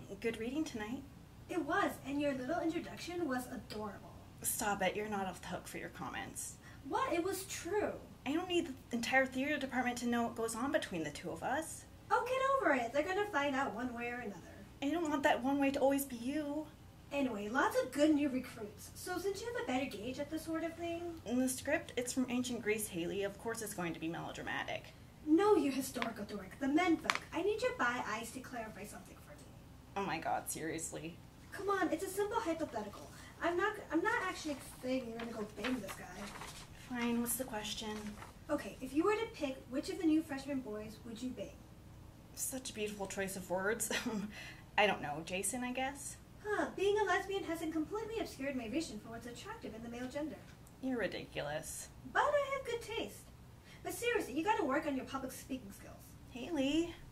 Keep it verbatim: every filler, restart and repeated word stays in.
Good reading tonight. It was, and your little introduction was adorable. Stop it, you're not off the hook for your comments. What? It was true. I don't need the entire theater department to know what goes on between the two of us. Oh, get over it. They're gonna find out one way or another. I don't want that one way to always be you. Anyway, lots of good new recruits. So since you have a better gauge at this sort of thing... In the script, it's from ancient Greece, Haley. Of course it's going to be melodramatic. No, you historical dork. The menfolk. I need your bi eyes to clarify something for me. Oh my god, seriously. Come on, it's a simple hypothetical. I'm not I'm not actually saying you're gonna go bang this guy. Fine, what's the question? Okay, if you were to pick, which of the new freshman boys would you bang? Such a beautiful choice of words. I don't know, Jason, I guess? Huh, being a lesbian hasn't completely obscured my vision for what's attractive in the male gender. You're ridiculous. But I have good taste. But seriously, you gotta work on your public speaking skills. Haley,